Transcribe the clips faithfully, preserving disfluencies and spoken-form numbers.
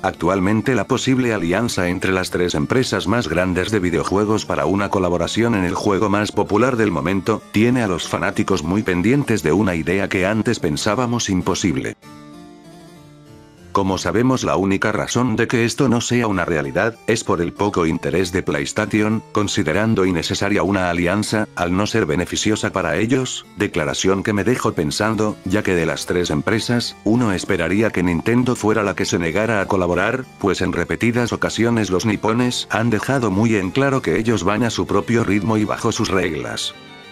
Actualmente la posible alianza entre las tres empresas más grandes de videojuegos para una colaboración en el juego más popular del momento, tiene a los fanáticos muy pendientes de una idea que antes pensábamos imposible. Como sabemos, la única razón de que esto no sea una realidad, es por el poco interés de PlayStation, considerando innecesaria una alianza, al no ser beneficiosa para ellos, declaración que me dejó pensando, ya que de las tres empresas, uno esperaría que Nintendo fuera la que se negara a colaborar, pues en repetidas ocasiones los nipones han dejado muy en claro que ellos van a su propio ritmo y bajo sus reglas.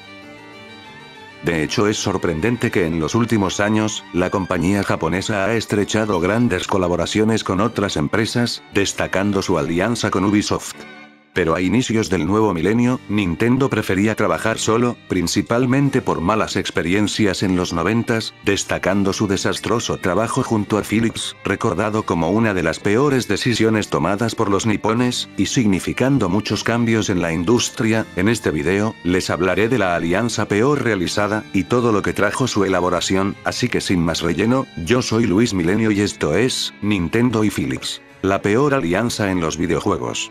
De hecho, es sorprendente que en los últimos años, la compañía japonesa ha estrechado grandes colaboraciones con otras empresas, destacando su alianza con Ubisoft. Pero a inicios del nuevo milenio, Nintendo prefería trabajar solo, principalmente por malas experiencias en los noventas, destacando su desastroso trabajo junto a Philips, recordado como una de las peores decisiones tomadas por los nipones, y significando muchos cambios en la industria. En este video, les hablaré de la alianza peor realizada, y todo lo que trajo su elaboración, así que sin más relleno, yo soy Luis Milenio y esto es, Nintendo y Philips. La peor alianza en los videojuegos.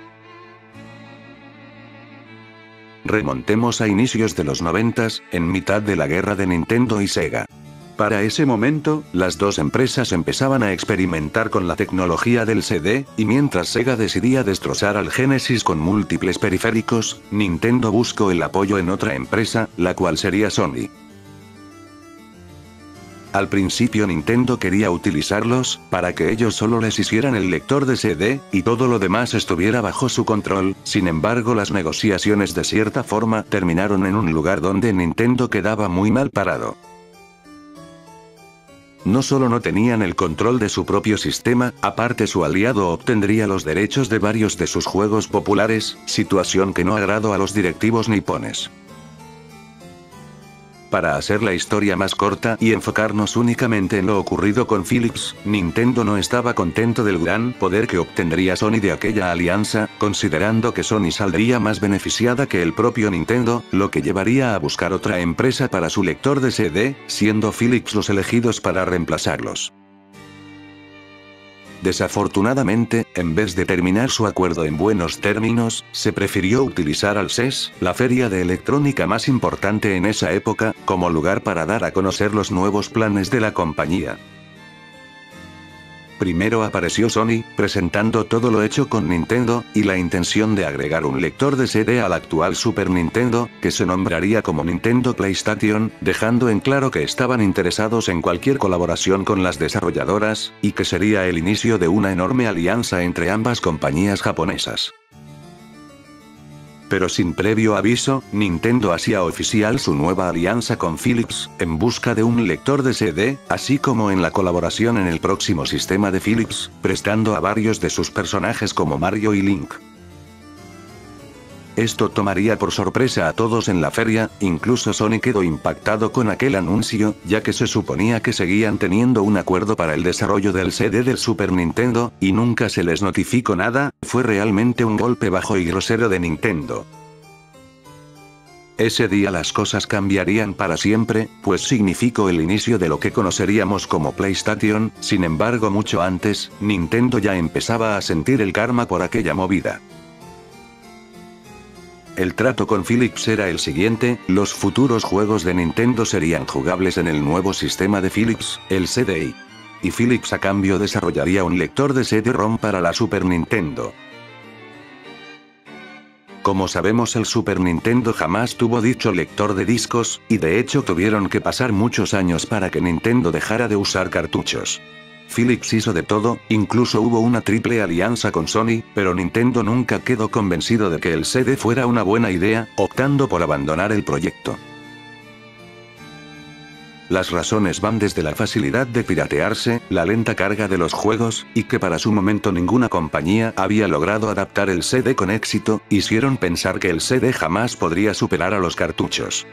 Remontemos a inicios de los noventas, en mitad de la guerra de Nintendo y Sega. Para ese momento, las dos empresas empezaban a experimentar con la tecnología del C D, y mientras Sega decidía destrozar al Genesis con múltiples periféricos, Nintendo buscó el apoyo en otra empresa, la cual sería Sony. Al principio Nintendo quería utilizarlos, para que ellos solo les hicieran el lector de C D, y todo lo demás estuviera bajo su control. Sin embargo, las negociaciones de cierta forma terminaron en un lugar donde Nintendo quedaba muy mal parado. No solo no tenían el control de su propio sistema, aparte su aliado obtendría los derechos de varios de sus juegos populares, situación que no agradó a los directivos nipones. Para hacer la historia más corta y enfocarnos únicamente en lo ocurrido con Philips, Nintendo no estaba contento del gran poder que obtendría Sony de aquella alianza, considerando que Sony saldría más beneficiada que el propio Nintendo, lo que llevaría a buscar otra empresa para su lector de C D, siendo Philips los elegidos para reemplazarlos. Desafortunadamente, en vez de terminar su acuerdo en buenos términos, se prefirió utilizar al C E S, la feria de electrónica más importante en esa época, como lugar para dar a conocer los nuevos planes de la compañía. Primero apareció Sony, presentando todo lo hecho con Nintendo, y la intención de agregar un lector de C D al actual Super Nintendo, que se nombraría como Nintendo PlayStation, dejando en claro que estaban interesados en cualquier colaboración con las desarrolladoras, y que sería el inicio de una enorme alianza entre ambas compañías japonesas. Pero sin previo aviso, Nintendo hacía oficial su nueva alianza con Philips, en busca de un lector de C D, así como en la colaboración en el próximo sistema de Philips, prestando a varios de sus personajes como Mario y Link. Esto tomaría por sorpresa a todos en la feria, incluso Sony quedó impactado con aquel anuncio, ya que se suponía que seguían teniendo un acuerdo para el desarrollo del C D del Super Nintendo, y nunca se les notificó nada. Fue realmente un golpe bajo y grosero de Nintendo. Ese día las cosas cambiarían para siempre, pues significó el inicio de lo que conoceríamos como PlayStation. Sin embargo, mucho antes, Nintendo ya empezaba a sentir el karma por aquella movida. El trato con Philips era el siguiente: los futuros juegos de Nintendo serían jugables en el nuevo sistema de Philips, el C D I. Y Philips a cambio desarrollaría un lector de C D ROM para la Super Nintendo. Como sabemos, el Super Nintendo jamás tuvo dicho lector de discos, y de hecho tuvieron que pasar muchos años para que Nintendo dejara de usar cartuchos. Philips hizo de todo, incluso hubo una triple alianza con Sony, pero Nintendo nunca quedó convencido de que el C D fuera una buena idea, optando por abandonar el proyecto. Las razones van desde la facilidad de piratearse, la lenta carga de los juegos, y que para su momento ninguna compañía había logrado adaptar el C D con éxito, hicieron pensar que el C D jamás podría superar a los cartuchos.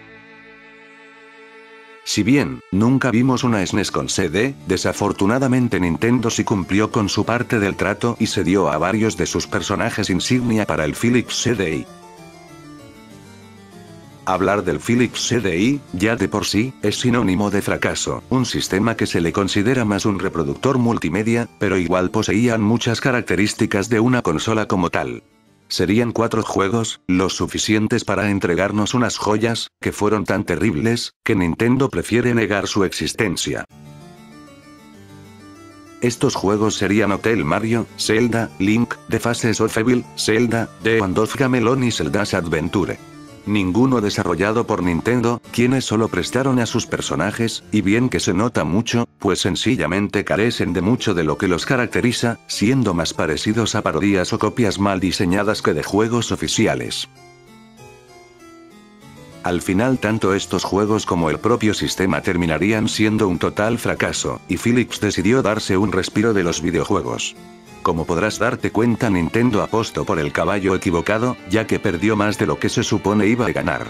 Si bien, nunca vimos una S N E S con C D, desafortunadamente Nintendo sí cumplió con su parte del trato y se dio a varios de sus personajes insignia para el Philips C D I. Hablar del Philips C D I, ya de por sí, es sinónimo de fracaso, un sistema que se le considera más un reproductor multimedia, pero igual poseían muchas características de una consola como tal. Serían cuatro juegos, los suficientes para entregarnos unas joyas, que fueron tan terribles, que Nintendo prefiere negar su existencia. Estos juegos serían Hotel Mario, Zelda, Link, The Faces of Evil, Zelda, The Legend of Gamelon y Zelda's Adventure. Ninguno desarrollado por Nintendo, quienes solo prestaron a sus personajes, y bien que se nota mucho, pues sencillamente carecen de mucho de lo que los caracteriza, siendo más parecidos a parodias o copias mal diseñadas que de juegos oficiales. Al final tanto estos juegos como el propio sistema terminarían siendo un total fracaso, y Philips decidió darse un respiro de los videojuegos. Como podrás darte cuenta, Nintendo apostó por el caballo equivocado, ya que perdió más de lo que se supone iba a ganar.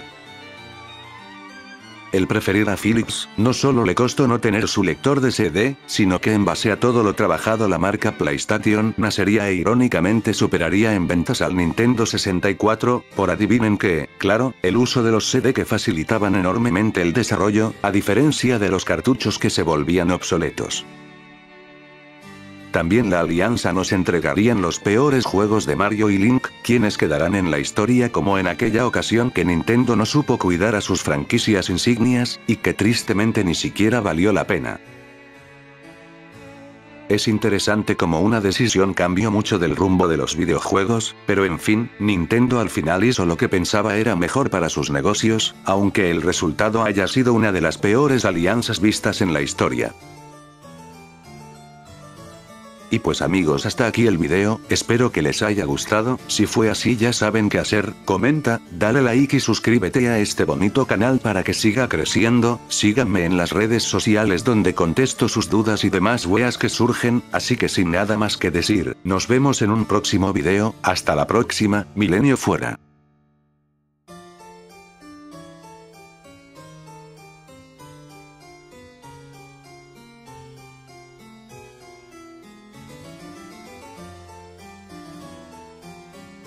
El preferir a Philips, no solo le costó no tener su lector de C D, sino que en base a todo lo trabajado la marca PlayStation nacería e irónicamente superaría en ventas al Nintendo sesenta y cuatro, por adivinen qué, claro, el uso de los C D que facilitaban enormemente el desarrollo, a diferencia de los cartuchos que se volvían obsoletos. También la alianza nos entregarían los peores juegos de Mario y Link, quienes quedarán en la historia como en aquella ocasión que Nintendo no supo cuidar a sus franquicias insignias, y que tristemente ni siquiera valió la pena. Es interesante cómo una decisión cambió mucho del rumbo de los videojuegos, pero en fin, Nintendo al final hizo lo que pensaba era mejor para sus negocios, aunque el resultado haya sido una de las peores alianzas vistas en la historia. Y pues amigos, hasta aquí el video, espero que les haya gustado, si fue así ya saben qué hacer, comenta, dale like y suscríbete a este bonito canal para que siga creciendo, síganme en las redes sociales donde contesto sus dudas y demás weas que surgen, así que sin nada más que decir, nos vemos en un próximo video, hasta la próxima, Milenio fuera.